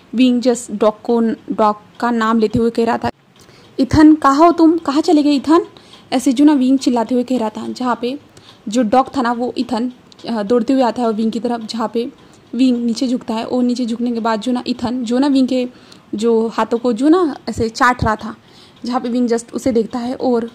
Wing just dog का नाम लेते हुए कह रहा था, इथन कहाँ हो तुम, कहाँ चले गए इथन, ऐसे जो ना विंग चिल्लाते हुए कह रहा था। जहाँ पे जो डॉग था ना वो इथन दौड़ते हुए आता है विंग की तरफ, जहाँ पे विंग नीचे झुकता है और नीचे झुकने के बाद जो ना इथन जो ना विंग के जो हाथों को जो ना ऐसे चाट रहा था, जहाँ पे विंग जस्ट उसे देखता है और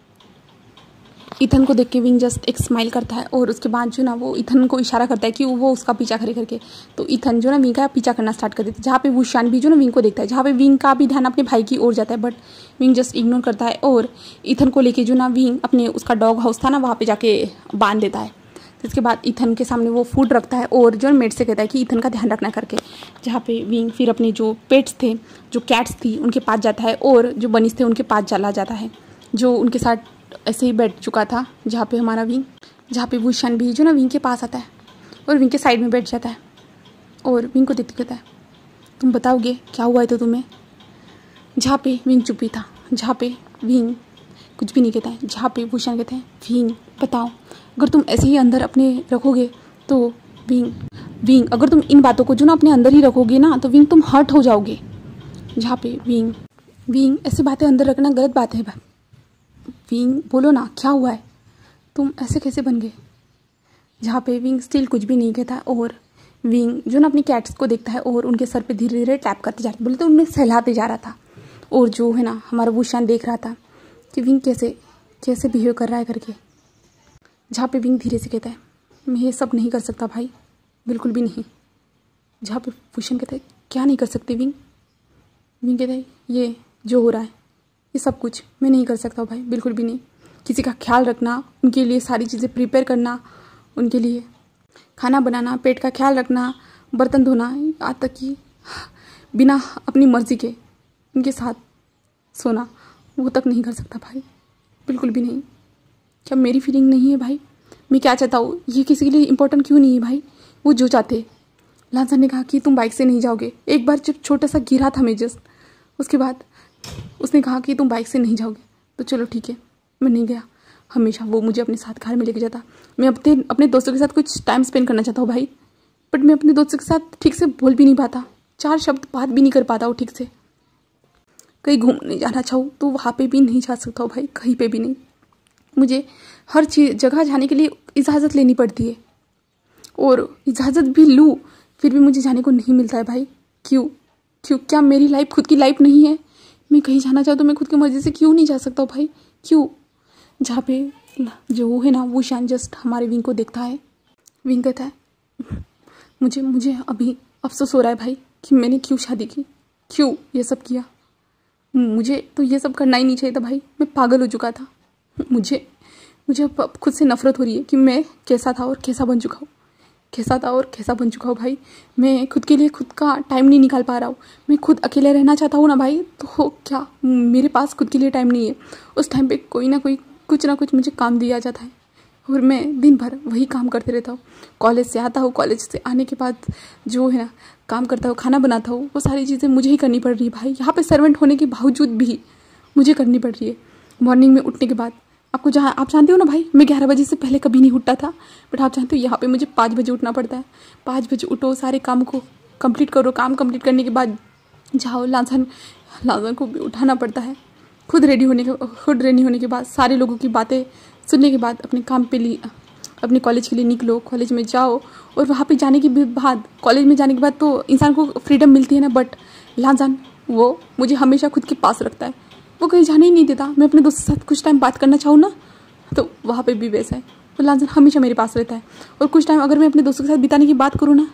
इथन को देख के विंग जस्ट एक स्माइल करता है और उसके बाद जो ना वो इथन को इशारा करता है कि वो उसका पीछा करे करके। तो इथन जो ना विंग का पीछा करना स्टार्ट कर देता है, जहाँ पे वुशान भी जो ना विंग को देखता है, जहाँ पे विंग का भी ध्यान अपने भाई की ओर जाता है, बट विंग जस्ट इग्नोर करता है और इथन को लेके जो ना विंग अपने उसका डॉग हाउस था ना वहाँ पे जाके बांध देता है। इसके बाद इथन के सामने वो फूड रखता है और जो मेट से कहता है कि इथन का ध्यान रखना करके। जहाँ पे विंग फिर अपने जो पेट्स थे, जो कैट्स थी, उनके पास जाता है और जो बनीज थे उनके पास चला जाता है, जो उनके साथ ऐसे ही बैठ चुका था। जहाँ पे हमारा विंग, जहाँ पे वुशान भी जो ना विंग के पास आता है और विंग के साइड में बैठ जाता है और विंग को देखते कहता है, तुम बताओगे क्या हुआ है तो तुम्हें। जहाँ पे विंग चुप्पी था, जहाँ पे विंग कुछ भी नहीं कहता है, जहाँ पे वुशान कहते हैं, विंग बताओ, अगर तुम ऐसे ही अंदर अपने रखोगे तो विंग अगर तुम इन बातों को जो ना अपने अंदर ही रखोगे ना तो विंग तुम हर्ट हो जाओगे। जहाँ पे विंग ऐसी बातें अंदर रखना गलत बात है। विंग बोलो ना क्या हुआ है, तुम ऐसे कैसे बन गए। जहाँ पे विंग स्टिल कुछ भी नहीं कहता और विंग जो ना अपनी कैट्स को देखता है और उनके सर पे धीरे धीरे टैप करते जाते, बोले तो उन्हें सहलाते जा रहा था। और जो है ना हमारा वुशान देख रहा था कि विंग कैसे बिहेव कर रहा है करके। जहाँ पे विंग धीरे से कहता है, मैं ये सब नहीं कर सकता भाई, बिल्कुल भी नहीं। जहाँ पे वुशान कहता है, क्या नहीं कर सकते विंग कहता है, ये जो हो रहा है ये सब कुछ मैं नहीं कर सकता भाई, बिल्कुल भी नहीं। किसी का ख्याल रखना, उनके लिए सारी चीज़ें प्रिपेयर करना, उनके लिए खाना बनाना, पेट का ख्याल रखना, बर्तन धोना, यहाँ तक कि बिना अपनी मर्जी के उनके साथ सोना, वो तक नहीं कर सकता भाई, बिल्कुल भी नहीं। क्या मेरी फीलिंग नहीं है भाई, मैं क्या चाहता हूँ ये किसी के लिए इम्पोर्टेंट क्यों नहीं है भाई। वो जो चाहते, लांसन ने कहा कि तुम बाइक से नहीं जाओगे। एक बार जब छोटा सा गिरा था मैं जस्ट, उसके बाद उसने कहा कि तुम बाइक से नहीं जाओगे, तो चलो ठीक है, मैं नहीं गया। हमेशा वो मुझे अपने साथ कार में लेके जाता। मैं अपने दोस्तों के साथ कुछ टाइम स्पेंड करना चाहता हूँ भाई, बट मैं अपने दोस्तों के साथ ठीक से बोल भी नहीं पाता, 4 शब्द बात भी नहीं कर पाता हूँ ठीक से। कहीं घूमने जाना चाहूँ तो वहाँ पे भी नहीं जा सकता हूँ भाई, कहीं पे भी नहीं। मुझे हर चीज़ जगह जाने के लिए इजाज़त लेनी पड़ती है और इजाज़त भी लूँ फिर भी मुझे जाने को नहीं मिलता है भाई। क्यों क्या मेरी लाइफ खुद की लाइफ नहीं है। मैं कहीं जाना चाहूँ तो मैं खुद की मर्ज़ी से क्यों नहीं जा सकता हूँ भाई, क्यों। जहाँ पे जो है ना वुशान जस्ट हमारे विंग को देखता है। विंग कहता है, मुझे अभी अफसोस हो रहा है भाई कि मैंने क्यों शादी की, क्यों ये सब किया। मुझे तो ये सब करना ही नहीं चाहिए था भाई, मैं पागल हो चुका था। मुझे अब खुद से नफरत हो रही है कि मैं कैसा था और कैसा बन चुका हूँ भाई। मैं खुद के लिए खुद का टाइम नहीं निकाल पा रहा हूँ। मैं खुद अकेले रहना चाहता हूँ ना भाई, तो क्या मेरे पास खुद के लिए टाइम नहीं है। उस टाइम पे कोई ना कोई कुछ ना कुछ मुझे काम दिया जाता है और मैं दिन भर वही काम करते रहता हूँ। कॉलेज से आता हूँ, कॉलेज से आने के बाद जो है ना काम करता हूँ, खाना बनाता हूँ, वो सारी चीज़ें मुझे ही करनी पड़ रही है भाई। यहाँ पे सर्वेंट होने के बावजूद भी मुझे करनी पड़ रही है। मॉर्निंग में उठने के बाद आप जानते हो ना भाई, मैं 11 बजे से पहले कभी नहीं उठता था, बट आप जानते हो यहाँ पे मुझे 5 बजे उठना पड़ता है। 5 बजे उठो, सारे काम को कंप्लीट करो, काम कंप्लीट करने के बाद जाओ, लांसन को भी उठाना पड़ता है। खुद रेडी होने के बाद सारे लोगों की बातें सुनने के बाद अपने कॉलेज के लिए निकलो, कॉलेज में जाओ और वहाँ पे जाने के बाद कॉलेज में जाने के बाद तो इंसान को फ्रीडम मिलती है ना, बट लांसन वो मुझे हमेशा खुद के पास रखता है, वो कहीं जाने ही नहीं देता। मैं अपने दोस्त के साथ कुछ टाइम बात करना चाहूँ ना तो वहाँ पे भी वैसा है, तो लांसन हमेशा मेरे पास रहता है। और कुछ टाइम अगर मैं अपने दोस्तों के साथ बिताने की बात करूँ ना,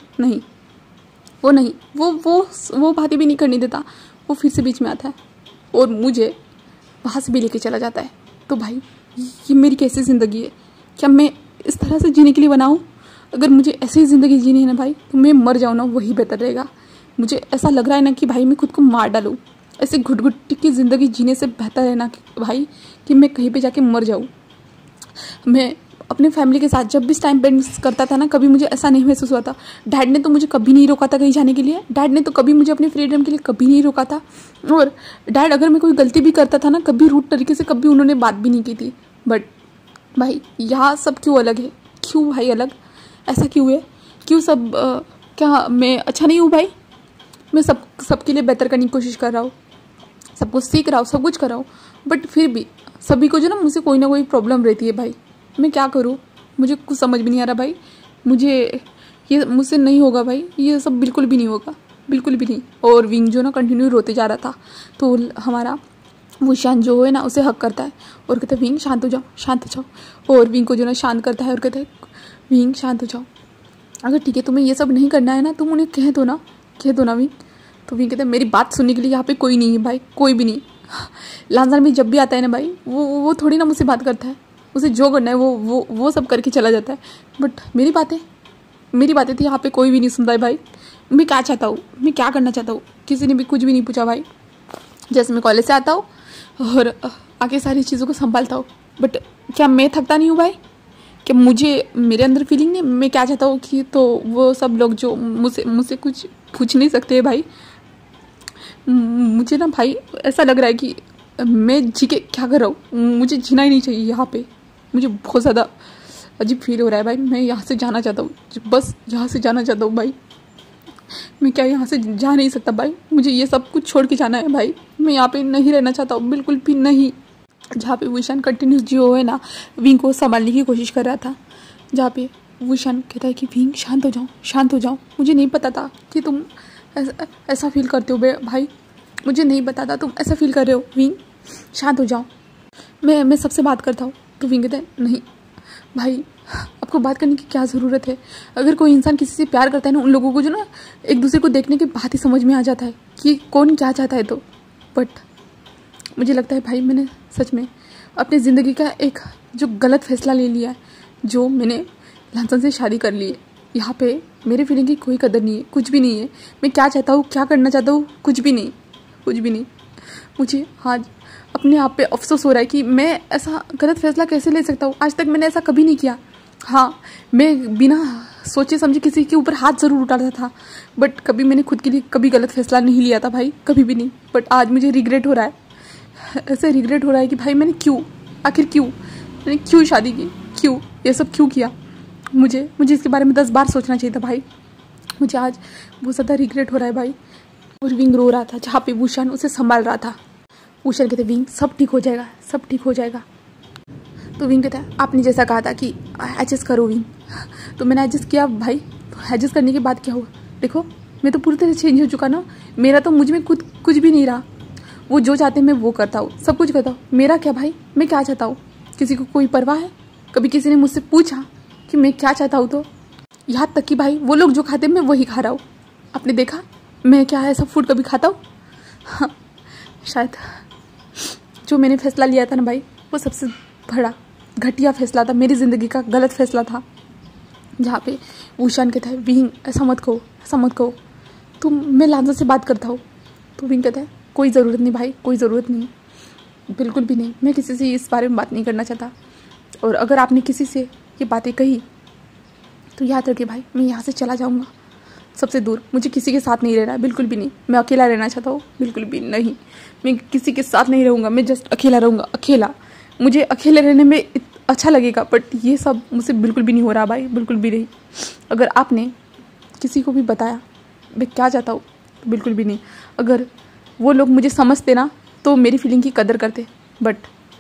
वो बातें भी नहीं करने देता, वो फिर से बीच में आता है और मुझे वहाँ से भी लेके चला जाता है। तो भाई ये मेरी कैसी ज़िंदगी है, क्या मैं इस तरह से जीने के लिए बनाऊँ। अगर मुझे ऐसे ही ज़िंदगी जीनी है ना भाई तो मैं मर जाऊँ ना, वही बेहतर रहेगा। मुझे ऐसा लग रहा है ना कि भाई मैं खुद को मार डालूँ। ऐसे घुट की ज़िंदगी जीने से बेहतर है ना कि भाई कि मैं कहीं पे जाके मर जाऊँ। मैं अपने फैमिली के साथ जब भी टाइम स्पेंड करता था ना, कभी मुझे ऐसा नहीं महसूस हुआ था। डैड ने तो मुझे कभी नहीं रोका था कहीं जाने के लिए, डैड ने तो कभी मुझे अपने फ्रीडम के लिए कभी नहीं रोका था। और डैड अगर मैं कोई गलती भी करता था ना, कभी रूड तरीके से कभी उन्होंने बात भी नहीं की थी। बट भाई यहाँ सब क्यों अलग है, क्यों भाई अलग, ऐसा क्यों है, क्यों सब क्या मैं अच्छा नहीं हूँ भाई, मैं सबके लिए बेहतर करने की कोशिश कर रहा हूँ, सब कुछ सीख रहा हूँ, सब कुछ कर रहा हूँ, बट फिर भी सभी को जो ना मुझसे कोई ना कोई प्रॉब्लम रहती है भाई। मैं क्या करूँ, मुझे कुछ समझ भी नहीं आ रहा भाई। ये मुझसे नहीं होगा भाई, ये सब बिल्कुल भी नहीं होगा, बिल्कुल भी नहीं। और विंग जो ना कंटिन्यू रोते जा रहा था, तो हमारा वुशान जो है ना उसे हक करता है और कहता है विंग शांत हो जाओ, शांत हो जाओ। और विंग को जो ना शांत करता है और कहता है विंग शांत हो जाओ, अगर ठीक है तुम्हें ये सब नहीं करना है ना, तुम उन्हें कह दो ना विंग। तो विंग कहता है मेरी बात सुनने के लिए यहाँ पे कोई नहीं है भाई, कोई भी नहीं। लांसर में जब भी आता है ना भाई, वो थोड़ी ना मुझसे बात करता है, उसे जो करना है वो सब करके चला जाता है। बट मेरी बातें थी यहाँ पे कोई भी नहीं सुनता है भाई। मैं क्या चाहता हूँ, मैं क्या करना चाहता हूँ, किसी ने भी कुछ भी नहीं पूछा भाई। जैसे मैं कॉलेज से आता हूँ और आगे सारी चीज़ों को संभालता हूँ, बट क्या मैं थकता नहीं हूँ भाई? कि मुझे मेरे अंदर फीलिंग नहीं, मैं क्या चाहता हूँ कि तो वो सब लोग जो मुझसे कुछ पूछ नहीं सकते भाई। मुझे ना भाई ऐसा लग रहा है कि मैं जी के क्या कर रहा हूँ, मुझे जीना ही नहीं चाहिए यहाँ पे। मुझे बहुत ज़्यादा अजीब फील हो रहा है भाई। मैं यहाँ से जाना चाहता हूँ, बस यहाँ से जाना चाहता हूँ भाई। मैं क्या यहाँ से जा नहीं सकता भाई? मुझे ये सब कुछ छोड़ के जाना है भाई। मैं यहाँ पे नहीं रहना चाहता हूँ, बिल्कुल भी नहीं। जहाँ पे वुशान कंटिन्यूस जो है ना विंग को संभालने की कोशिश कर रहा था, जहाँ पे वुशान कहता है कि विंग शांत हो जाओ, शांत हो जाओ। मुझे नहीं पता था कि तुम ऐसा फील करते हो भाई, मुझे नहीं पता था तुम ऐसा फील कर रहे हो। विंग शांत हो जाओ, मैं सबसे बात करता हूँ। तो विंग कहता है नहीं भाई, आपको बात करने की क्या ज़रूरत है? अगर कोई इंसान किसी से प्यार करता है ना, उन लोगों को जो ना एक दूसरे को देखने के बाद ही समझ में आ जाता है कि कौन क्या चाहता है। तो बट मुझे लगता है भाई मैंने सच में अपनी ज़िंदगी का एक जो गलत फैसला ले लिया है, जो मैंने लांसन से शादी कर ली है। यहाँ पे मेरे फीलिंग की कोई कदर नहीं है, कुछ भी नहीं है। मैं क्या चाहता हूँ, क्या करना चाहता हूँ, कुछ भी नहीं, कुछ भी नहीं। मुझे आज अपने आप पे अफसोस हो रहा है कि मैं ऐसा गलत फैसला कैसे ले सकता हूँ। आज तक मैंने ऐसा कभी नहीं किया। हाँ, मैं बिना सोचे समझे किसी के ऊपर हाथ ज़रूर उठाता था, बट कभी मैंने खुद के लिए कभी गलत फैसला नहीं लिया था भाई, कभी भी नहीं। बट आज मुझे रिग्रेट हो रहा है, ऐसे रिग्रेट हो रहा है कि भाई मैंने क्यों शादी की, क्यों ये सब क्यों किया। मुझे इसके बारे में 10 बार सोचना चाहिए था भाई। मुझे आज बहुत ज़्यादा रिग्रेट हो रहा है भाई। और विंग रो रहा था, जहाँ पे वुशान उसे संभाल रहा था। वुशान कहते विंग सब ठीक हो जाएगा, सब ठीक हो जाएगा। तो विंग कहता है आपने जैसा कहा था कि एडजस्ट करो विंग, तो मैंने एडजस्ट किया भाई। तो एडजस्ट करने के बाद क्या हुआ? देखो मैं तो पूरी तरह चेंज हो चुका ना। मेरा तो मुझ में कुछ भी नहीं रहा। वो जो चाहते हैं मैं वो करता हूँ, सब कुछ करता हूँ। मेरा क्या भाई, मैं क्या चाहता हूँ, किसी को कोई परवाह है? कभी किसी ने मुझसे पूछा कि मैं क्या चाहता हूँ? तो यहाँ तक कि भाई वो लोग जो खाते हैं मैं वही खा रहा हूँ। आपने देखा मैं क्या ऐसा फूड कभी खाता हूँ? हाँ, शायद जो मैंने फैसला लिया था ना भाई, वो सबसे बड़ा घटिया फैसला था, मेरी ज़िंदगी का गलत फैसला था। जहाँ पे वुशान कहता है विंग ऐसा मत कहो, मैं लांसा से बात करता हूँ। तो विंग कहता है कोई ज़रूरत नहीं भाई, कोई ज़रूरत नहीं, बिल्कुल भी नहीं। मैं किसी से इस बारे में बात नहीं करना चाहता, और अगर आपने किसी से ये बातें कही तो याद रखिए भाई, मैं यहाँ से चला जाऊँगा सबसे दूर। मुझे किसी के साथ नहीं रहना है, बिल्कुल भी नहीं। मैं अकेला रहना चाहता हूँ, बिल्कुल भी नहीं। मैं किसी के साथ नहीं रहूँगा, मैं जस्ट अकेला रहूँगा, अकेला। मुझे अकेले रहने में अच्छा लगेगा, बट ये सब मुझसे बिल्कुल भी नहीं हो रहा भाई, बिल्कुल भी नहीं। अगर आपने किसी को भी बताया मैं क्या चाहता हूँ, तो बिल्कुल भी नहीं। अगर वो लोग मुझे समझते ना तो मेरी फीलिंग की कदर करते, बट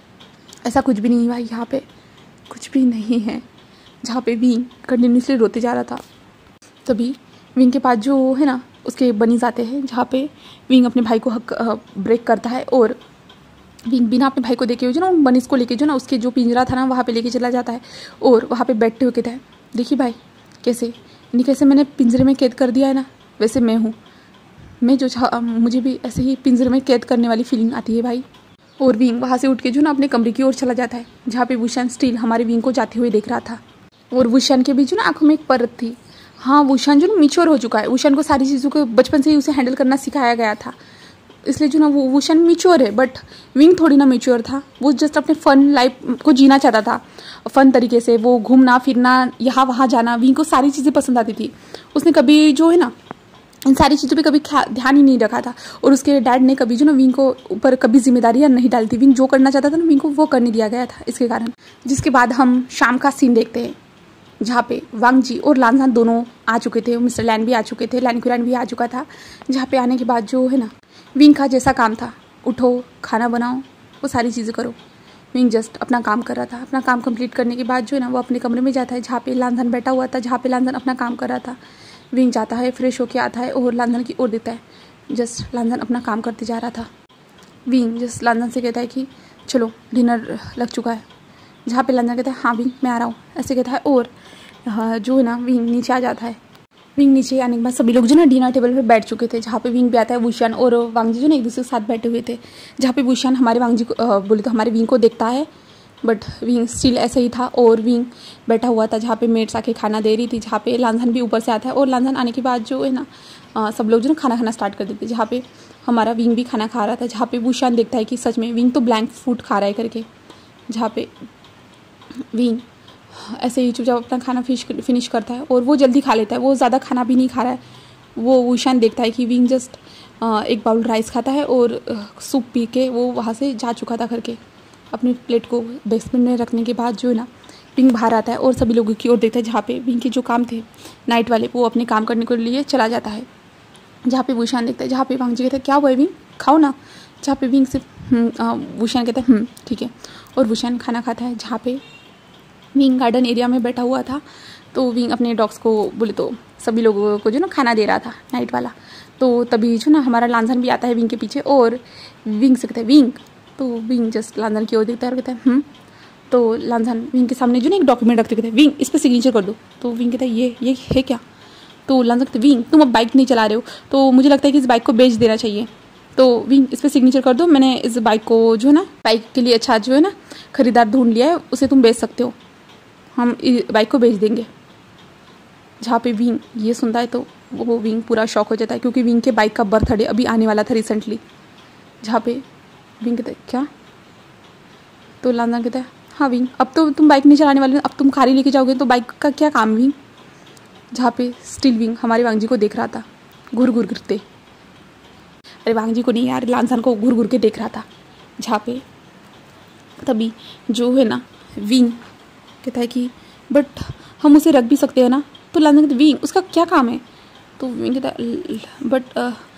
ऐसा कुछ भी नहीं भाई। यहाँ पे कुछ भी नहीं है। जहाँ पे विंग कंटिन्यूसली रोते जा रहा था, तभी विंग के पास जो है ना उसके बनीज आते हैं, जहाँ पे विंग अपने भाई को ब्रेक करता है, और विंग बिना अपने भाई को देखे हुए जो ना बनीज को लेके जो ना उसके जो पिंजरा था ना वहाँ पे लेके चला जाता है, और वहाँ पे बैठते हुए कहता है देखिए भाई कैसे मैंने पिंजरे में कैद कर दिया है ना, वैसे मैं हूँ। मैं जो मुझे भी ऐसे ही पिंजरे में कैद करने वाली फीलिंग आती है भाई। और विंग वहाँ से उठ के जो ना अपने कमरे की ओर चला जाता है, जहाँ पे वुशान स्टिल हमारे विंग को जाते हुए देख रहा था। और वुशान के भी जो ना आंखों में एक परत थी। हाँ, वुशान जो ना मैच्योर हो चुका है। वुशान को सारी चीज़ों को बचपन से ही उसे हैंडल करना सिखाया गया था, इसलिए जो ना वो वुशान मैच्योर है। बट विंग थोड़ी ना मैच्योर था। वो जस्ट अपने फन लाइफ को जीना चाहता था, फन तरीके से। वो घूमना फिरना, यहाँ वहाँ जाना, विंग को सारी चीज़ें पसंद आती थी। उसने कभी जो है ना इन सारी चीज़ों पे कभी ध्यान ही नहीं रखा था, और उसके डैड ने कभी जो ना विंग को ऊपर कभी जिम्मेदारियाँ नहीं डाली थी। विंग जो करना चाहता था ना विंग को वो करने दिया गया था, इसके कारण। जिसके बाद हम शाम का सीन देखते हैं। जहाँ पे वांग जी और लानजान दोनों आ चुके थे, मिस्टर लैन भी आ चुके थे, लैन कुरैन भी आ चुका था। जहाँ पे आने के बाद जो है ना, विंग का जैसा काम था, उठो खाना बनाओ वो सारी चीज़ें करो, विंग जस्ट अपना काम कर रहा था। अपना काम कंप्लीट करने के बाद जो है ना, वो अपने कमरे में जाता है जहाँ पे लानजान बैठा हुआ था, जहाँ पे लानजान अपना काम कर रहा था। विंग जाता है, फ्रेश होके आता है और लानजान की ओर देता है। जस्ट लानजान अपना काम करते जा रहा था। विंग जस्ट लानजान से कहता है कि चलो डिनर लग चुका है। जहाँ पे लानजान कहता है हाँ विंग मैं आ रहा हूँ, ऐसे कहता है। और जो है ना, विंग नीचे आ जाता है। विंग नीचे आने के बाद सभी लोग जो ना डिनर टेबल पे बैठ चुके थे, जहाँ पे विंग भी आता है। वुशियान और वांग जी जो ना एक दूसरे के साथ बैठे हुए थे, जहाँ पे वुशियान हमारे वांग जी को बोले तो हमारे विंग को देखता है, बट विंग स्टिल ऐसे ही था और विंग बैठा हुआ था जहाँ पे मेट्स आके खाना दे रही थी। जहाँ पे लानजान भी ऊपर से आता है और लानजान आने के बाद जो है ना, सब लोग जो ना खाना खाना स्टार्ट कर देते, जहाँ पे हमारा विंग भी खाना खा रहा था। जहाँ पे वुशियान देखता है कि सच में विंग तो ब्लैंक फूड खा रहा है करके। जहाँ पे विंग ऐसे ही चुपचाप अपना खाना फिनिश करता है और वो जल्दी खा लेता है, वो ज़्यादा खाना भी नहीं खा रहा है। वो वुशियान देखता है कि विंग जस्ट एक बाउल राइस खाता है और सूप पी के वो वहाँ से जा चुका था करके। अपनी प्लेट को बेसमेंट में रखने के बाद जो है ना, विंग बाहर आता है और सभी लोगों की ओर देखता है। जहाँ पे विंग के जो काम थे नाइट वाले, वो अपने काम करने के लिए चला जाता है। जहाँ पे वुशियान देखता है, जहाँ पे वांग जी कहता है क्या हुआ है विंग, खाओ ना। जहाँ पे विंग सिर्फ वुशियान कहता है ठीक है, और वुशियान खाना खाता है। जहाँ पे विंग गार्डन एरिया में बैठा हुआ था, तो विंग अपने डॉग्स को बोले तो सभी लोगों को जो ना खाना दे रहा था नाइट वाला। तो तभी जो ना हमारा लानजान भी आता है विंग के पीछे और विंग से कहता है विंग। तो विंग जस्ट लानजान की ओर देखता है और कहता है तो लानजान विंग के सामने जो ना एक डॉक्यूमेंट रखते कहता है विंग इस पर सिग्नेचर कर दो। तो विंग कहता है ये है क्या। तो लानजान कहता है विंग तुम अब बाइक नहीं चला रहे हो, तो मुझे लगता है कि इस बाइक को बेच देना चाहिए। तो विंग इस पर सिग्नेचर कर दो, मैंने इस बाइक को जो है ना, बाइक के लिए अच्छा जो है ना खरीदार ढूंढ लिया है, उसे तुम बेच सकते हो, हम बाइक को बेच देंगे। जहाँ पे विंग ये सुनता है तो वो विंग पूरा शॉक हो जाता है, क्योंकि विंग के बाइक का बर्थडे अभी आने वाला था रिसेंटली। जहाँ पे विंग कहता है क्या। तो लानजान कहता है हाँ विंग, अब तो तुम बाइक नहीं चलाने वाले, अब तुम कार ही लेके जाओगे, तो बाइक का क्या काम विंग। जहाँ पे स्टिल विंग हमारे वांग जी को देख रहा था घूर घूर करते। अरे वांग जी को नहीं यार, लानजान को घूर घूर के देख रहा था। जहाँ पे तभी जो है ना, विंग कहता है कि बट हम उसे रख भी सकते हैं ना। तो लानजान कहता है विंग उसका क्या काम है। तो विंग कहता है बट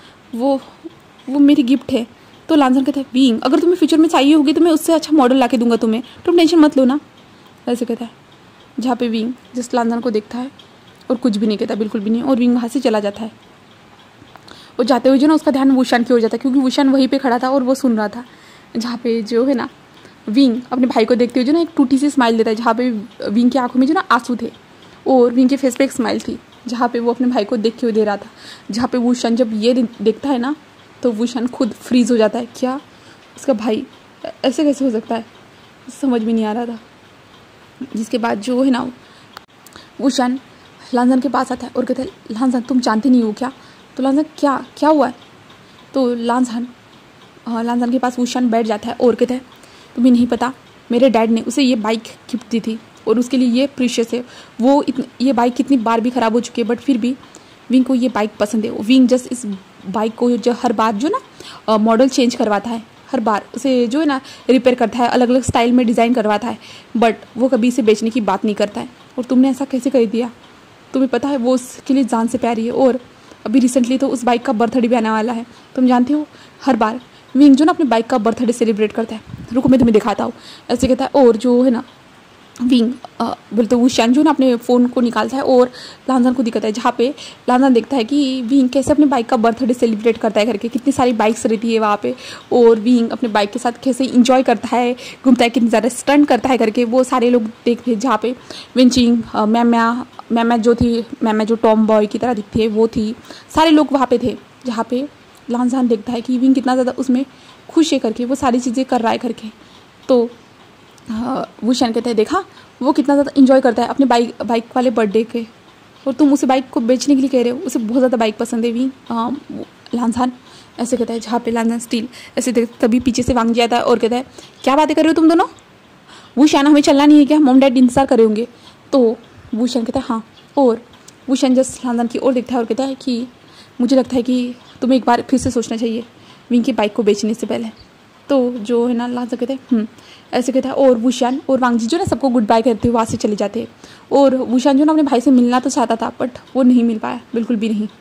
वो मेरी गिफ्ट है। तो लानजान कहता है विंग अगर तुम्हें फ्यूचर में चाहिए होगी तो मैं उससे अच्छा मॉडल ला के दूंगा तुम्हें, तुम टेंशन मत लो ना, ऐसे कहता है। जहाँ पे विंग जस्ट लानजान को देखता है और कुछ भी नहीं कहता, बिल्कुल भी नहीं, और विंग वहाँ से चला जाता है। और जाते हुए जो ना उसका ध्यान वुशियान की ओर जाता है, क्योंकि वुशियान वहीं पे खड़ा था और वो सुन रहा था। जहाँ पे जो है ना, विंग अपने भाई को देखते हुए जो ना एक टूटी सी स्माइल देता है। जहाँ पे विंग की आंखों में जो ना आंसू थे और विंग के फेस पे एक स्माइल थी, जहाँ पे वो अपने भाई को देखते हुए दे रहा था। जहाँ पे वुशियान जब ये देखता है ना, तो वुशियान खुद फ्रीज हो जाता है। क्या उसका भाई ऐसे कैसे हो सकता है, समझ में नहीं आ रहा था। जिसके बाद जो है ना, वुशियान लानजान के पास आता है और कहता है लानजान तुम जानते नहीं हो क्या। तो लानजान क्या हुआ है। तो लानजान के पास वुशियान बैठ जाता है और कहता है तुम्हें नहीं पता, मेरे डैड ने उसे ये बाइक गिफ्ट दी थी और उसके लिए ये प्रीशियस है। वो ये बाइक कितनी बार भी ख़राब हो चुकी है, बट फिर भी विंग को ये बाइक पसंद है। विंग जस्ट इस बाइक को जो हर बार जो ना मॉडल चेंज करवाता है, हर बार उसे जो है ना रिपेयर करता है, अलग अलग स्टाइल में डिज़ाइन करवाता है, बट वो कभी इसे बेचने की बात नहीं करता है। और तुमने ऐसा कैसे कर दिया, तुम्हें पता है वो उसके लिए जान से प्यारी है, और अभी रिसेंटली तो उस बाइक का बर्थडे भी आने वाला है। तुम जानते हो हर बार विंग जो ना अपने बाइक का बर्थडे सेलिब्रेट करता है। रुको मैं तुम्हें दिखाता हूँ, ऐसे कहता है। और जो है ना विंग बोलते वुशियान जो ना अपने फ़ोन को निकालता है और लानजान को दिखाता है। जहाँ पे लानजान देखता है कि विंग कैसे अपने बाइक का बर्थडे सेलिब्रेट करता है करके, कितनी सारी बाइक्स रहती है वहाँ पे, और विंग अपने बाइक के साथ कैसे इंजॉय करता है, घूमता है, कितनी ज़्यादा स्टंट करता है करके वो सारे लोग देखते हैं। जहाँ पे विंचिंग मैमा जो टॉम बॉय की तरह दिखती है वो थी, सारे लोग वहाँ पे थे। जहाँ पे लानजान देखता है कि विंग कितना ज़्यादा उसमें खुश है करके, वो सारी चीज़ें कर रहा है करके। तो वुशियान कहते हैं देखा वो कितना ज़्यादा इंजॉय करता है अपने बाइक वाले बर्थडे के, और तुम उसे बाइक को बेचने के लिए कह रहे हो, उसे बहुत ज़्यादा बाइक पसंद है लानजान ऐसे कहता है। जहाँ पे लानजान स्टील ऐसे तभी पीछे से वांग जाता है और कहता है क्या बातें कर रहे हो तुम दोनों, वुशियान हमें चलना नहीं है क्या, मॉम डैड इंतजार करे होंगे। तो वुशियान कहता है हाँ, और वुशियान जस्ट लानजान की ओर देखता है और कहता है कि मुझे लगता है कि तुम्हें एक बार फिर से सोचना चाहिए विंग की बाइक को बेचने से पहले। तो जो है ना लांजा कहते हैं ऐसे कहता है। और वुशान और वांग जी जो ना सबको गुड बाय करते हुए वहाँ से चले जाते हैं। और वुशान जो ना अपने भाई से मिलना तो चाहता था बट वो नहीं मिल पाया, बिल्कुल भी नहीं।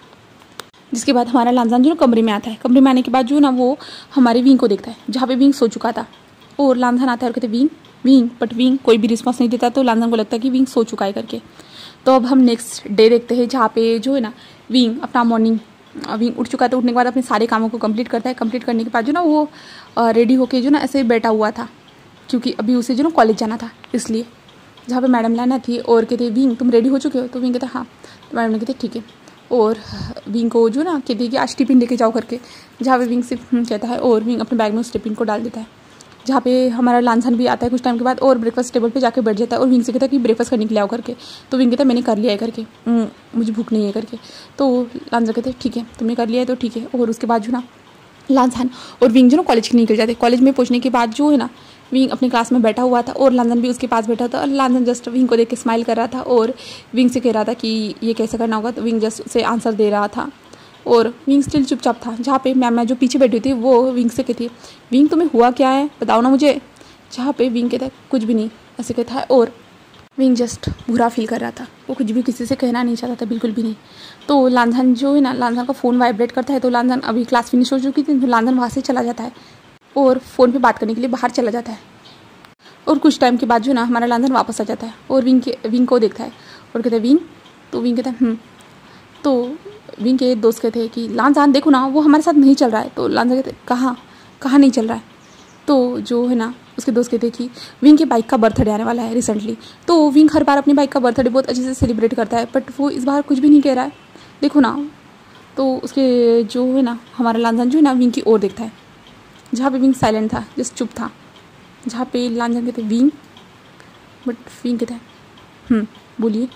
जिसके बाद हमारा लांजान जो ना कमरे में आता है। कमरे में आने के बाद जो ना वो हमारे विंग को देखता है जहाँ पे विंग सो चुका था। और लांजान आता है और कहते विंग विंग, बट विंग कोई भी रिस्पॉन्स नहीं देता। तो लांजान को लगता है कि विंग सो चुका है करके। तो अब हम नेक्स्ट डे देखते हैं जहाँ पे जो है ना विंग अपना मॉर्निंग विंग उठ चुका है। तो उठने के बाद अपने सारे कामों को कंप्लीट करता है। कंप्लीट करने के बाद जो ना वो रेडी होके जो ना ऐसे बैठा हुआ था क्योंकि अभी उसे जो ना कॉलेज जाना था, इसलिए जहाँ पे मैडम लाना थी। और कहते विंग तुम रेडी हो चुके हो? तो विंग कहते हाँ। तो मैडम ने कहते ठीक है। और विंग को जो ना कहती है कि आज टिफिन लेके जाओ करके, जहाँ पे विंग से कहता है और विंग अपने बैग में उस टिफिन को डाल देता है। जहाँ पे हमारा लांछन भी आता है कुछ टाइम के बाद और ब्रेकफास्ट टेबल पे जाके बैठ जाता है। और विंग से कहता है कि ब्रेकफास्ट करने के लिए आओ करके। तो विंग कहता है मैंने कर लिया है करके, मुझे भूख नहीं है करके। तो लांछन कहते हैं ठीक है तुमने कर लिया है तो ठीक है। और उसके बाद जो ना लांछन और विंग जो ना कॉलेज के निकल जाते। कॉलेज में पहुँचने के बाद जो है ना विंग अपने क्लास में बैठा हुआ था और लांछन भी उसके पास बैठा था। और लांछन जस्ट विंग को देख के स्माइल कर रहा था और विंग से कह रहा था कि ये कैसे करना होगा। तो विंग जस्ट उसे आंसर दे रहा था और विंग स्टिल चुपचाप था। जहाँ पे मैम जो पीछे बैठी थी वो विंग से कहती है विंग तुम्हें हुआ क्या है बताओ ना मुझे। जहाँ पे विंग कहता है कुछ भी नहीं ऐसे कहता है। और विंग जस्ट बुरा फील कर रहा था, वो कुछ भी किसी से कहना नहीं चाहता था, बिल्कुल भी नहीं। तो लांछन जो है ना लांछन का फ़ोन वाइब्रेट करता है। तो लांछन अभी क्लास फिनिश हो चुकी थी तो लांछन वहाँ से चला जाता है और फ़ोन पे बात करने के लिए बाहर चला जाता है। और कुछ टाइम के बाद जो ना हमारा लांछन वापस आ जाता है और विंग को देखता है और कहता है विंग। तो विंग कहता है तो विंग के दोस्त कहते हैं कि लांछन देखो ना वो हमारे साथ नहीं चल रहा है। तो लांछन कहते हैं कहाँ नहीं चल रहा है। तो जो है ना उसके दोस्त कहते हैं कि विंग के बाइक का बर्थडे आने वाला है रिसेंटली। तो विंग हर बार अपनी बाइक का बर्थडे बहुत अच्छे से सेलिब्रेट करता है बट वो इस बार कुछ भी नहीं कह रहा है, देखो ना। तो उसके जो है ना हमारा लांछन जो है ना विंग की ओर देखता है जहाँ पे विंग साइलेंट था, जस्ट चुप था। जहाँ पे लांछन कहते हैं विंग, बट विंग कहता है बोलिए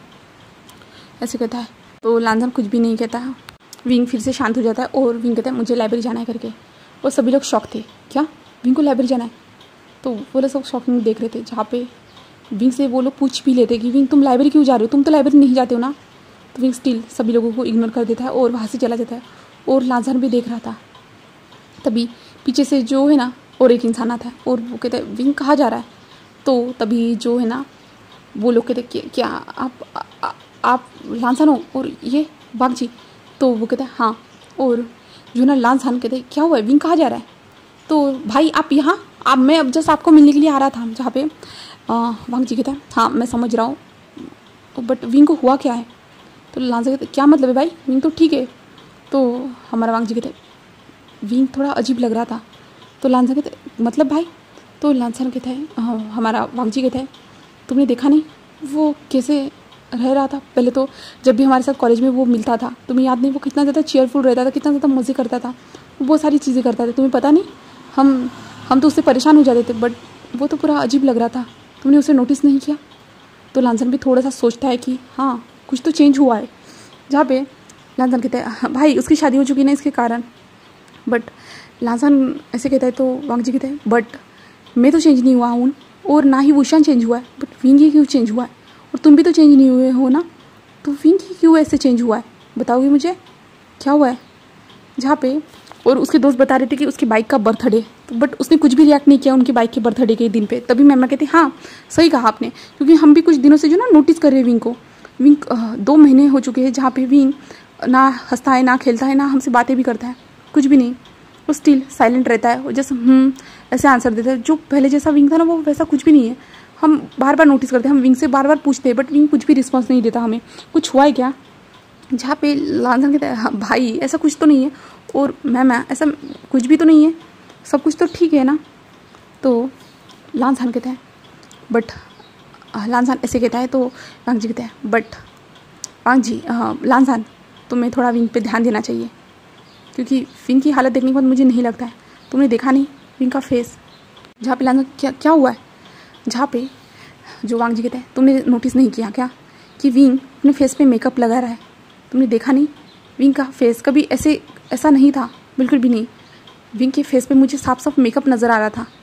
ऐसे कहता है। तो लांछन कुछ भी नहीं कहता है। विंग फिर से शांत हो जाता है और विंग कहता है मुझे लाइब्रेरी जाना है करके। और सभी लोग शॉक थे, क्या विंग को लाइब्रेरी जाना है? तो वो लोग सब शॉकिंग देख रहे थे। जहाँ पे विंग से वो लोग पूछ भी लेते कि विंग तुम लाइब्रेरी क्यों जा रहे हो, तुम तो लाइब्रेरी नहीं जाते हो ना। तो विंग स्टिल सभी लोगों को इग्नोर कर देता है और वहाँ से चला जाता है। और लांछन भी देख रहा था। तभी पीछे से जो है ना और एक इंसान आता है और वो कहते हैं विंग कहाँ जा रहा है। तो तभी जो है ना वो लोग कहते हैं क्या आप लांछन हो और ये वांग जी। तो वो कहते हैं हाँ। और जो ना लांछन कहते हैं क्या हुआ है, विंग कहाँ जा रहा है। तो भाई आप यहाँ अब मैं अब जस्ट आपको मिलने के लिए आ रहा था। जहाँ पे वांग जी कहता है हाँ मैं समझ रहा हूँ बट विंग को हुआ क्या है। तो लांछन कहते क्या मतलब है भाई, विंग तो ठीक है। तो हमारा वांग जी कहते विंग थोड़ा अजीब लग रहा था। तो लांछन कहते मतलब भाई। तो लांछन कहता है हमारा वांग जी कहता है तुमने देखा नहीं वो कैसे रह रहा था। पहले तो जब भी हमारे साथ कॉलेज में वो मिलता था तुम्हें याद नहीं वो कितना ज़्यादा चीयरफुल रहता था, कितना ज़्यादा मज़े करता था, वो बहुत सारी चीज़ें करता था, तुम्हें पता नहीं। हम तो उससे परेशान हो जाते थे बट वो तो पूरा अजीब लग रहा था, तुमने उसे नोटिस नहीं किया। तो लांछन भी थोड़ा सा सोचता है कि हाँ कुछ तो चेंज हुआ है। जहाँ पे लांछन कहता है भाई उसकी शादी हो चुकी ना इसके कारण। बट लांछन ऐसे कहता है तो वांग जी कहते हैं बट मैं तो चेंज नहीं हुआ हूँ और ना ही वुशान चेंज हुआ है, बट विंग ही क्यों चेंज हुआ है और तुम भी तो चेंज नहीं हुए हो ना। तो विंग ही क्यों ऐसे चेंज हुआ है, बताओगे मुझे क्या हुआ है। जहाँ पे और उसके दोस्त बता रहे थे कि उसकी बाइक का बर्थडे, तो बट उसने कुछ भी रिएक्ट नहीं किया उनकी बाइक के बर्थडे के दिन पे। तभी मैम कहती हाँ सही कहा आपने, क्योंकि हम भी कुछ दिनों से जो ना नोटिस कर रहे हैं विंग को। विंग 2 महीने हो चुके हैं जहाँ पे विंग ना हंसता है ना खेलता है ना हमसे बातें भी करता है, कुछ भी नहीं। वो स्टिल साइलेंट रहता है और जैसे ऐसे आंसर देता है। जो पहले जैसा विंग था ना वो वैसा कुछ भी नहीं है। हम बार बार नोटिस करते हैं, हम विंग से बार बार पूछते हैं बट विंग कुछ भी रिस्पॉन्स नहीं देता हमें, कुछ हुआ है क्या। जहाँ पे लांछन कहता है हाँ भाई ऐसा कुछ तो नहीं है और मैम ऐसा कुछ भी तो नहीं है, सब कुछ तो ठीक है ना। तो लांछन कहता है बट लांछन ऐसे कहता है। तो वांग जी कहता है बट वांग जी लांछन तुम्हें थोड़ा विंग पे ध्यान देना चाहिए, क्योंकि विंग की हालत देखने के बाद मुझे नहीं लगता है तुमने देखा नहीं विंग का फेस। जहाँ पे लांछन क्या हुआ है। जहाँ पे जो वांग जी कहते हैं तुमने नोटिस नहीं किया क्या कि विंग अपने फेस पे मेकअप लगा रहा है, तुमने देखा नहीं विंग का फेस कभी ऐसा नहीं था, बिल्कुल भी नहीं। विंग के फेस पे मुझे साफ साफ मेकअप नज़र आ रहा था,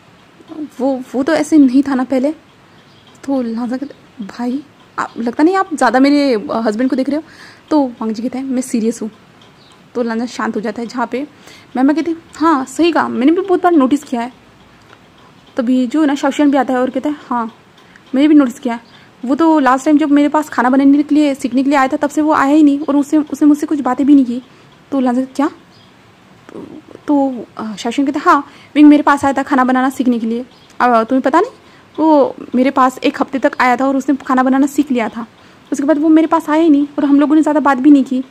वो तो ऐसे नहीं था ना पहले। तो लांछन कहते भाई लगता नहीं आप ज़्यादा मेरे हस्बैंड को देख रहे हो। तो वांग जी कहते हैं मैं सीरियस हूँ, तो लांजा शांत हो जाता है। जहाँ पे मैम कहती हाँ सही कहा, मैंने भी बहुत बार नोटिस किया है। तभी जो है ना शाओशियान भी आता है और कहता है हाँ मैंने भी नोटिस किया है, वो तो लास्ट टाइम जब मेरे पास खाना बनाने के लिए सीखने के लिए आया था तब से वो आया ही नहीं, और उसने मुझसे कुछ बातें भी नहीं की। तो लांजा क्या? तो शाओशियान कहता है हाँ विंग मेरे पास आया था खाना बनाना सीखने के लिए, तुम्हें पता नहीं? वो मेरे पास 1 हफ्ते तक आया था और उसने खाना बनाना सीख लिया था, उसके बाद वो मेरे पास आया ही नहीं और हम लोगों ने ज़्यादा बात भी नहीं की,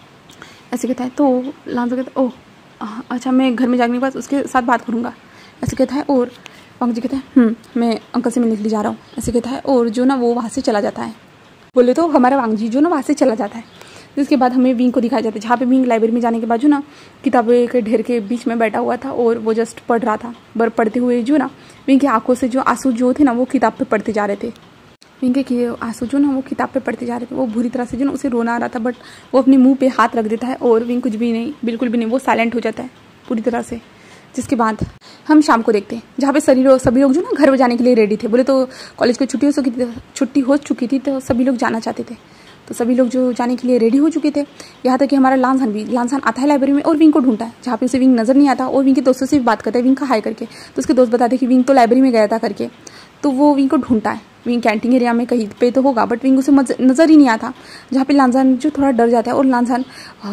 ऐसे कहता है। तो लांजा कहता है ओह अच्छा मैं घर में जाने के बाद उसके साथ बात करूँगा, ऐसे कहता है। और वांग जी कहता है मैं अंकल से मिलने के लिए जा रहा हूँ, ऐसे कहता है। और जो ना वो वहाँ से चला जाता है। बोले तो हमारा वांग जी जो ना वहाँ से चला जाता है। जिसके बाद हमें विंग को दिखाया जाता है, जहाँ पे विंग लाइब्रेरी में जाने के बाद जो ना किताबें के ढेर के बीच में बैठा हुआ था और वो जस्ट पढ़ रहा था। पढ़ते हुए जो ना विंग की आंखों से जो आंसू जो थे ना वो किताब पे पढ़ते जा रहे थे। विंग के आंसू जो ना वो किताब पे पढ़ते जा रहे थे। वो बुरी तरह से जो ना उसे रोना आ रहा था, बट वो अपने मुंह पे हाथ रख देता है और विंग कुछ भी नहीं, बिल्कुल भी नहीं, वो साइलेंट हो जाता है पूरी तरह से। जिसके बाद हम शाम को देखते हैं जहाँ पे सभी लोग जो ना घर जाने के लिए रेडी थे। बोले तो कॉलेज की छुट्टी हो चुकी थी तो सभी लोग जाना चाहते थे, तो सभी लोग जो जाने के लिए रेडी हो चुके थे। यहाँ तक कि हमारा लांसान आता है लाइब्रेरी में और विंग को ढूंढता है, जहाँ पे उसे विंग नजर नहीं आता और विंग के दोस्तों से भी बात करता है विंग का हाय करके। तो उसके दोस्त बताते हैं कि विंग तो लाइब्रेरी में गया था करके। तो वो विंग को ढूंढता है, विंग कैंटीन एरिया में कहीं पे तो होगा, बट विंग उसे नजर ही नहीं आता। जहाँ पे लांसान जो थोड़ा डर जाता है और लांसान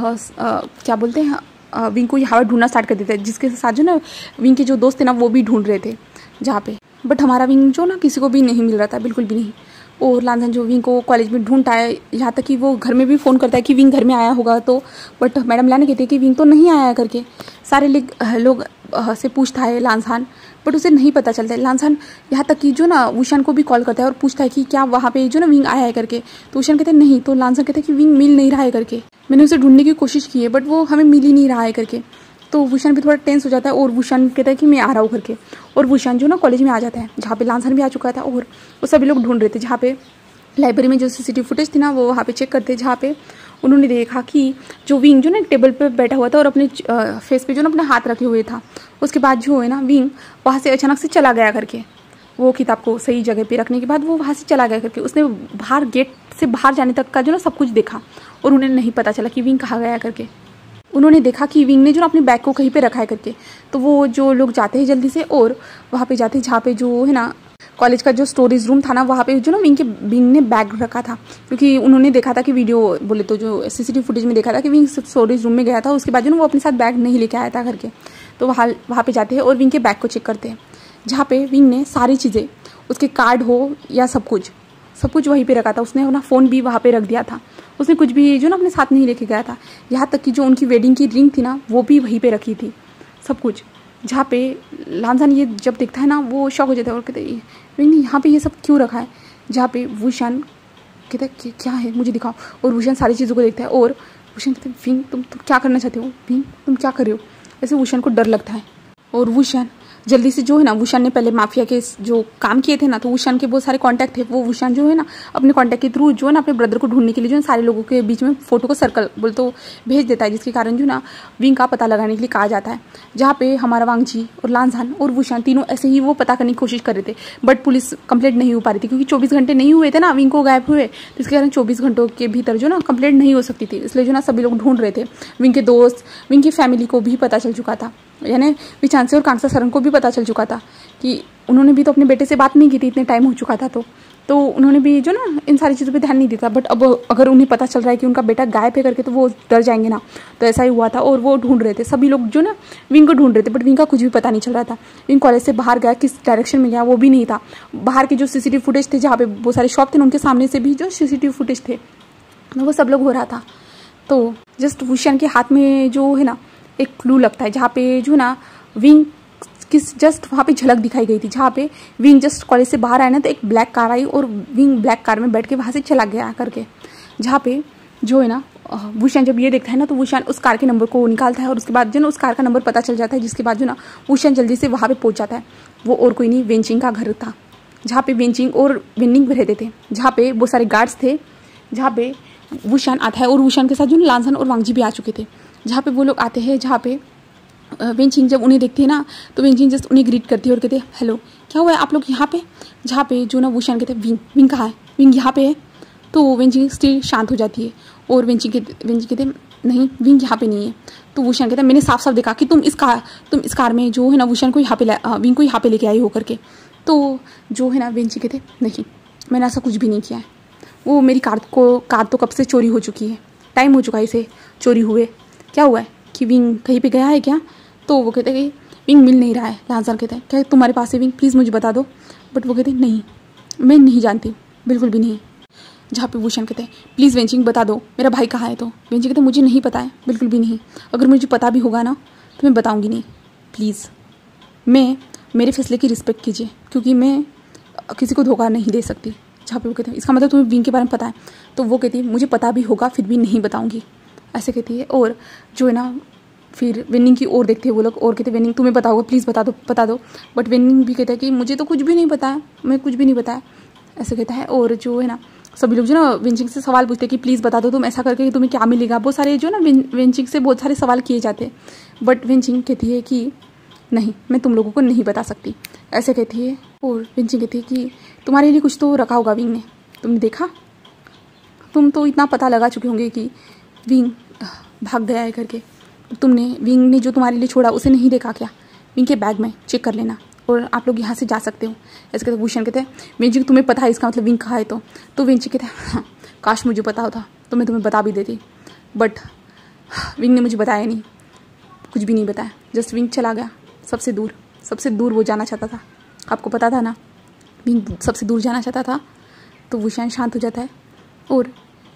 क्या बोलते हैं विंग को यहाँ ढूंढना स्टार्ट कर देता है, जिसके साथ जो ना विंग के जो दोस्त थे ना वो भी ढूंढ रहे थे जहाँ पे। बट हमारा विंग जो ना किसी को भी नहीं मिल रहा था, बिल्कुल भी नहीं। और लांसान जो विंग को कॉलेज में ढूंढता है, यहाँ तक कि वो घर में भी फ़ोन करता है कि विंग घर में आया होगा, तो बट मैडम लाने कहती है कि विंग तो नहीं आया करके। सारे लोग से पूछता है लांसान, बट उसे नहीं पता चलता है। लांसान यहाँ तक कि जो ना वुशान को भी कॉल करता है और पूछता है कि क्या वहाँ पे जो ना विंग आया है करके। तो वुशान कहते हैं नहीं, तो लांसान कहते हैं कि विंग मिल नहीं रहा है करके, मैंने उसे ढूंढने की कोशिश की है बट वो हमें मिल ही नहीं रहा है करके। तो वुशान भी थोड़ा टेंस हो जाता है और वुशान कहता है कि मैं आ रहा हूँ करके। और वुशान जो ना कॉलेज में आ जाता है, जहाँ पे लांसान भी आ चुका था और वो सभी लोग ढूंढ रहे थे। जहाँ पे लाइब्रेरी में जो सीसीटीवी फुटेज थी ना वो वहाँ पे चेक करते, जहाँ पे उन्होंने देखा कि जो विंग जो ना एक टेबल पे बैठा हुआ था और अपने फेस पे जो ना अपना हाथ रखे हुए था। उसके बाद जो है ना विंग वहाँ से अचानक से चला गया करके, वो किताब को सही जगह पे रखने के बाद वो वहाँ से चला गया करके। उसने बाहर गेट से बाहर जाने तक का जो ना सब कुछ देखा और उन्हें नहीं पता चला कि विंग कहाँ गया करके। उन्होंने देखा कि विंग ने जो अपने बैग को कहीं पे रखा है करके। तो वो जो लोग जाते हैं जल्दी से और वहाँ पे जाते हैं जहाँ पे जो है ना कॉलेज का जो स्टोरेज रूम था ना वहाँ पे जो ना विंग ने बैग रखा था, क्योंकि उन्होंने देखा था कि वीडियो बोले तो जो सीसीटीवी फुटेज में देखा था कि विंग स्टोरेज रूम में गया था। उसके बाद जो ना वो अपने साथ बैग नहीं लेके आया था करके। तो वहाँ पे जाते हैं और विंग के बैग को चेक करते हैं, जहाँ पे विंग ने सारी चीज़ें, उसके कार्ड हो या सब कुछ वहीं पे रखा था। उसने अपना फ़ोन भी वहाँ पे रख दिया था, उसने कुछ भी जो ना अपने साथ नहीं लेके गया था। यहाँ तक कि जो उनकी वेडिंग की रिंग थी ना वो भी वहीं पे रखी थी, सब कुछ। जहाँ पे लांसान ये जब देखता है ना वो शॉक हो जाता है और कहते हैं विंग ने यहाँ पे ये सब क्यों रखा है। जहाँ पे वुशान कहता है क्या है मुझे दिखाओ, और वुशान सारी चीज़ों को देखता है और वुशान कहते हैं विंग तुम क्या करना चाहते हो, विंग तुम क्या कर रहे हो। ऐसे वुशान को डर लगता है और वुशान जल्दी से जो है ना, वुशान ने पहले माफिया के जो काम किए थे ना, तो वुशान के बहुत सारे कांटेक्ट थे। वो वुशान जो है ना अपने कांटेक्ट के थ्रू जो है ना अपने ब्रदर को ढूंढने के लिए जो है सारे लोगों के बीच में फोटो को सर्कल बोल तो भेज देता है, जिसके कारण जो ना विंग का पता लगाने के लिए कहा जाता है। जहाँ पे हमारा वांग जी और लांसान और वुशान तीनों ऐसे ही वो पता करने की कोशिश कर रहे थे, बट पुलिस कंप्लेंट नहीं हो पा रही थी, क्योंकि 24 घंटे नहीं हुए थे ना विंग को गायब हुए, तो इसके कारण 24 घंटों के भीतर जो ना कंप्लेंट नहीं हो सकती थी। इसलिए जो ना सभी लोग ढूंढ रहे थे। विंग के दोस्त, विंग की फैमिली को भी पता चल चुका था, यानी विचांसे और कांसा सरन को भी पता चल चुका था कि उन्होंने भी तो अपने बेटे से बात नहीं की थी, इतने टाइम हो चुका था, तो उन्होंने भी जो ना इन सारी चीज़ों पे ध्यान नहीं देता। बट अब अगर उन्हें पता चल रहा है कि उनका बेटा गायब है करके तो वो डर जाएंगे ना, तो ऐसा ही हुआ था। और वो ढूंढ रहे थे, सभी लोग जो ना विंग को ढूंढ रहे थे, बट विंग का कुछ भी पता नहीं चल रहा था। विंग कॉलेज से बाहर गया, किस डायरेक्शन में गया वो भी नहीं था। बाहर के जो सीसीटीवी फुटेज थे, जहाँ पे बहुत सारे शॉप थे, उनके सामने से भी जो सीसीटीवी फुटेज थे वो सब लोग हो रहा था। तो जस्ट वुशान के हाथ में जो है ना एक क्लू लगता है, जहाँ पे जो ना विंग किस जस्ट वहाँ पे झलक दिखाई गई थी। जहाँ पे विंग जस्ट कॉलेज से बाहर आया ना, तो एक ब्लैक कार आई और विंग ब्लैक कार में बैठ के वहाँ से चला गया करके। जहाँ पे जो है ना वुशान जब ये देखता है ना, तो वुशान उस कार के नंबर को निकालता है और उसके बाद जो ना उस कार का नंबर पता चल जाता है, जिसके बाद जो ना वुशान जल्दी से वहाँ पे पहुँच जाता है। वो और कोई नहीं, वेंचिंग का घर था, जहाँ पे वेंचिंग और विनिंग रहते थे, जहाँ पे बहुत सारे गार्ड्स थे। जहाँ पे वुशान आता है और वुशान के साथ जो लांसान और वांगजी भी आ चुके थे। जहाँ पे वो लोग आते हैं, जहाँ पे वेंचिंग जब उन्हें देखती है ना, तो वेंचिंग जस्ट उन्हें ग्रीट करती है और कहते हैं हेलो, क्या हुआ है आप लोग यहाँ पे। जहाँ पे जो ना वुशान कहते हैं विंग कहाँ है, विंग यहाँ पे है। तो वेंचिंग स्टिल शांत हो जाती है और वेंचिंग कहते हैं नहीं विंग यहाँ पे नहीं है। तो वुशान कहता है मैंने साफ साफ देखा कि तुम इस कार में जो है ना वुशान को यहाँ पे विंग को यहाँ पे लेके आई हो करके। तो जो है ना वेंची कहते नहीं मैंने ऐसा कुछ भी नहीं किया है, वो मेरी कार तो कब से चोरी हो चुकी है, टाइम हो चुका है इसे चोरी हुए। क्या हुआ है कि विंग कहीं पे गया है क्या? तो वो कहते हैं कि विंग मिल नहीं रहा है। लांसर कहते हैं क्या तुम्हारे पास है विंग, प्लीज़ मुझे बता दो। बट वो कहते हैं नहीं मैं नहीं जानती, बिल्कुल भी नहीं। जहाँ पे वुशान कहते हैं प्लीज़ वेंचिंग बता दो मेरा भाई कहाँ है। तो वेंचिंग कहते हैं मुझे नहीं पता है, बिल्कुल भी नहीं। अगर मुझे पता भी होगा ना तो मैं बताऊँगी नहीं, प्लीज़ मेरे फैसले की रिस्पेक्ट कीजिए, क्योंकि मैं किसी को धोखा नहीं दे सकती। जहाँ पे वो कहते हैं इसका मतलब तुम्हें विंग के बारे में पता है। तो वो कहती है मुझे पता भी होगा फिर भी नहीं बताऊँगी, ऐसे कहती है। और जो है ना फिर वेनिंग की ओर देखते हैं वो लोग और कहते हैं वेनिंग तुम्हें पता होगा, प्लीज़ बता दो। बट वेनिंग भी कहता है कि मुझे तो कुछ भी नहीं पता है, मैं कुछ भी नहीं बताया, ऐसे कहता है। और जो है ना सभी लोग जो ना वेंचिंग से सवाल पूछते हैं कि प्लीज़ बता दो तुम ऐसा करके तुम्हें क्या मिलेगा। बहुत सारे जो ना वेंचिंग से बहुत सारे सवाल किए जाते हैं। बट वेंचिंग कहती है कि नहीं मैं तुम लोगों को नहीं बता सकती, ऐसे कहती है। और वेंचिंग कहती है कि तुम्हारे लिए कुछ तो रखा होगा विंग ने, तुमने देखा? तुम तो इतना पता लगा चुके होंगे कि विंग भाग गया है करके, तुमने विंग ने जो तुम्हारे लिए छोड़ा उसे नहीं देखा क्या? विंग के बैग में चेक कर लेना और आप लोग यहाँ से जा सकते हो, ऐसे कहते। भूषण कहते हैं वेंची तुम्हें पता है इसका मतलब विंग कहाँ है। तो वेंची कहते हैं हाँ काश मुझे पता होता तो मैं तुम्हें बता भी देती, बट विंग ने मुझे बताया नहीं, कुछ भी नहीं बताया। जस्ट विंग चला गया सबसे दूर वो जाना चाहता था। आपको पता था ना विंग सबसे दूर जाना चाहता था। तो भूषण शांत हो जाता है और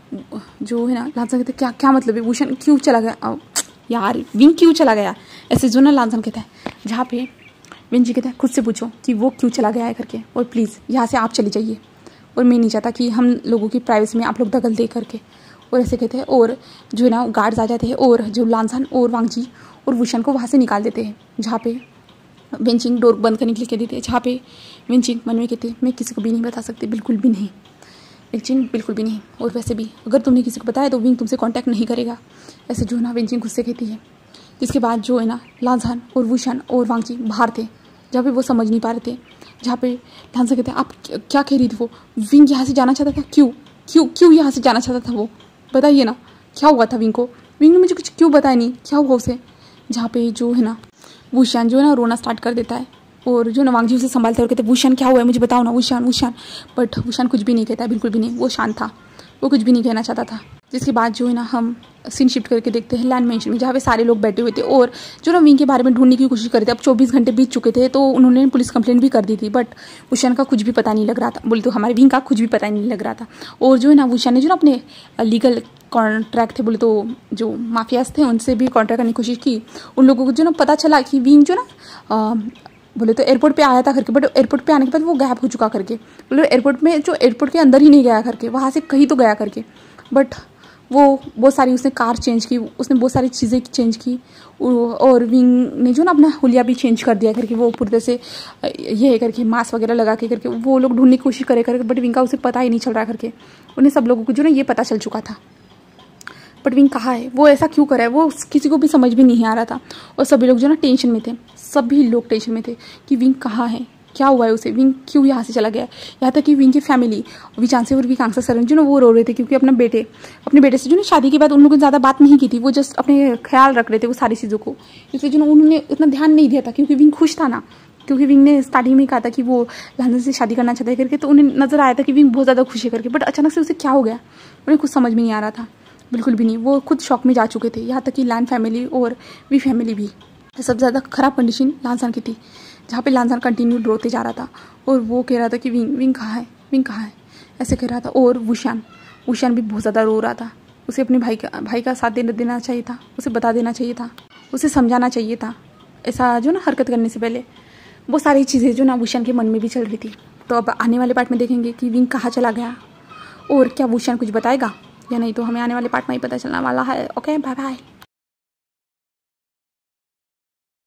जो है ना लांसन कहते क्या क्या मतलब है भूषण क्यों चला गया यार, विंग क्यों चला गया, ऐसे जो ना लांसन कहता है। जहाँ पे विंची कहता है खुद से पूछो कि वो क्यों चला गया है करके, और प्लीज़ यहाँ से आप चले जाइए, और मैं नहीं चाहता कि हम लोगों की प्राइवेसी में आप लोग दखल दे करके, और ऐसे कहते हैं। और जो है ना गार्ड्स आ जाते हैं और जो लांसन और वांगजी और भूषण को वहाँ से निकाल देते हैं। जहाँ पे वेंचिंग डोर बंद करने के लिए कह देते हैं। जहाँ पे वेंचिंग मन में कहते हैं मैं किसी को भी नहीं बता सकती, बिल्कुल भी नहीं वेंचिंग, बिल्कुल भी नहीं। और वैसे भी अगर तुमने किसी को बताया तो विंग तुमसे कांटेक्ट नहीं करेगा, ऐसे जो है ना वेंचिंग खुद से कहती है। इसके बाद जो है ना लांसन और भूषण और वांगजी बाहर थे जहाँ पे वो समझ नहीं पा रहे थे। जहाँ पे लांसन कहते हैं आप क्या कह रही थी, वो विंग यहाँ से जाना चाहता था, क्यों यहाँ से जाना चाहता था वो, बताइए ना क्या हुआ था विंग को, विंग ने मुझे कुछ क्यों बताया नहीं, क्या हुआ उसे। जहाँ पे जो है ना भूषण जो है ना रोना स्टार्ट कर देता है और जो ना वांगजी उसे संभालते और कहते भूषण क्या हुआ है मुझे बताओ ना भूषण। बट भूषण कुछ भी नहीं कहता है, बिल्कुल भी नहीं, वो शांत था, वो कुछ भी नहीं कहना चाहता था। जिसके बाद जो है ना हम सीन शिफ्ट करके देखते हैं लैंड मेंशन में, जहाँ पे सारे लोग बैठे हुए थे और जो ना विंग के बारे में ढूंढने की कोशिश कर रहे थे। अब 24 घंटे बीत चुके थे तो उन्होंने पुलिस कंप्लेंट भी कर दी थी, बट भूषण का कुछ भी पता नहीं लग रहा था, बोले तो हमारे विंग का कुछ भी पता नहीं लग रहा था। और जो है ना भूषण ने जो ना अपने लीगल कॉन्ट्रैक्ट थे, बोले तो जो माफियाज थे उनसे भी कॉन्ट्रैक्ट करने की कोशिश की। उन लोगों को जो ना पता चला कि विंग जो ना बोले तो एयरपोर्ट पे आया था करके, बट एयरपोर्ट पे आने के बाद वो गायब हो चुका करके, बोले एयरपोर्ट में जो एयरपोर्ट के अंदर ही नहीं गया करके, वहाँ से कहीं तो गया करके। बट वो बहुत सारी उसने कार चेंज की, उसने बहुत सारी चीज़ें चेंज की, और विंग ने जो ना अपना हुलिया भी चेंज कर दिया करके, वो पूरी तरह से ये करके मास्क वगैरह लगा के करके वो लोग ढूंढने की कोशिश करे करके, बट विंग का उसे पता ही नहीं चल रहा करके। उन्हें सब लोगों को जो ना ये पता चल चुका था, बट विंग कहाँ है, वो ऐसा क्यों करा है, वो किसी को भी समझ में नहीं आ रहा था। और सभी लोग जो ना टेंशन में थे, सभी लोग टेंशन में थे कि विंग कहाँ है, क्या हुआ है उसे, विंग क्यों यहाँ से चला गया। यहाँ तक कि विंग की फैमिली विचांसे और विकांक्षा सरन जो ना वो रो रहे थे, क्योंकि अपने बेटे से जो ना शादी के बाद उन लोगों ने ज़्यादा बात नहीं की थी, वो जस्ट अपने ख्याल रख रहे थे वो सारी चीज़ों को, इसलिए जो ना उन्होंने उतना ध्यान नहीं दिया था, क्योंकि विंग खुश था ना, क्योंकि विंग ने स्टार्टिंग में कहा था कि वो लांसन से शादी करना चाहता है करके, तो उन्हें नजर आया था कि विंग बहुत ज़्यादा खुश है करके। बट अचानक से उसे क्या हो गया, उन्हें कुछ समझ में नहीं आ रहा था, बिल्कुल भी नहीं। वो खुद शॉक में जा चुके थे, यहाँ तक कि लैंड फैमिली और वी फैमिली भी। सबसे ज़्यादा खराब कंडीशन लांसन की थी, जहाँ पे लांसन कंटिन्यू रोते जा रहा था और वो कह रहा था कि विंग कहाँ है, ऐसे कह रहा था। और भूषण भी बहुत ज़्यादा रो रहा था, उसे अपने भाई का साथ देना चाहिए था, उसे बता देना चाहिए था, उसे समझाना चाहिए था, ऐसा जो ना हरकत करने से पहले। वो सारी चीज़ें जो ना भूषण के मन में भी चल रही थी। तो अब आने वाले पार्ट में देखेंगे कि विंग कहाँ चला गया और क्या भूषण कुछ बताएगा या नहीं, तो हमें आने वाले पार्ट में ही पता चलने वाला है। Okay, bye bye.